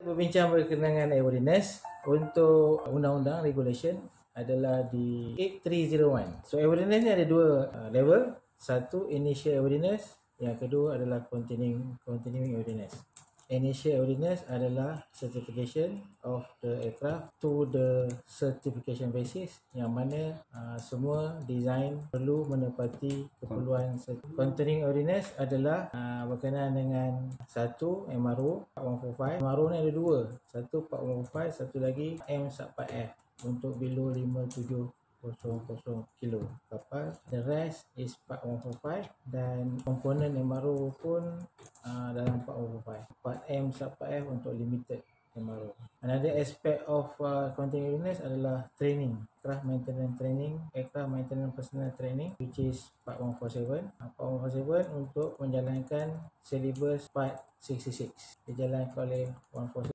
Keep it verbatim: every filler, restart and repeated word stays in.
Berbincang berkenaan airworthiness untuk undang-undang regulation adalah di eight three zero one. So airworthiness ni ada dua uh, level. Satu initial airworthiness, yang kedua adalah continuing continuing airworthiness. Initial airworthiness adalah certification of the aircraft to the certification basis, yang mana uh, semua design perlu menepati keperluan. Continuing airworthiness adalah uh, berkenaan dengan satu M R O empat satu empat lima. M R O ni ada dua, satu empat satu empat lima, satu lagi M empat F untuk below lima tujuh kosong kilo kapal. The rest is empat satu empat lima, dan komponen M R O pun uh, dalam empat satu empat lima. empat M empat F untuk limited M R O. Another aspect of uh, continuing airworthiness adalah training, aircraft maintenance training, aircraft maintenance personnel training, which is part one forty-seven. Uh, part one forty-seven untuk menjalankan syllabus part sixty-six, dijalankan oleh one forty-seven.